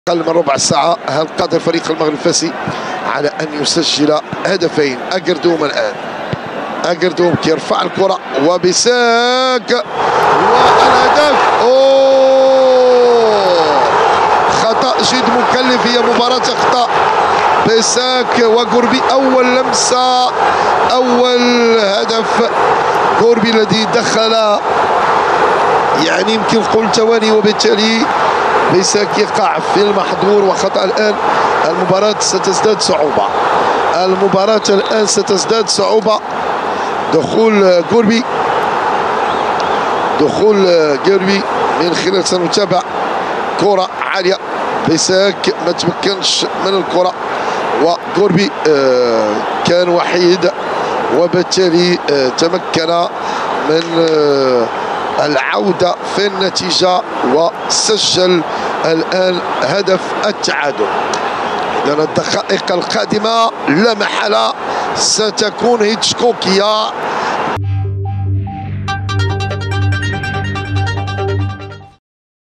أقل من ربع ساعة. هل قادر فريق المغرب الفاسي على أن يسجل هدفين؟ أقردوم الآن، أقردوم كيرفع الكرة وبساك والهدف. خطأ جد مكلف، هي مباراة أخطاء. بساك وقربي، أول لمسة، أول هدف قربي الذي دخل يعني يمكن نقول ثواني، وبالتالي بساك يقع في المحظور وخطأ. الآن المباراة ستزداد صعوبة، المباراة الآن ستزداد صعوبة. دخول قربي من خلال سنتابع كرة عالية. بساك ما تمكنش من الكرة وقربي كان وحيد، وبالتالي تمكن من العودة في النتيجة وسجل الآن هدف التعادل. إذن الدقائق القادمة لا محالة ستكون هيتشكوكية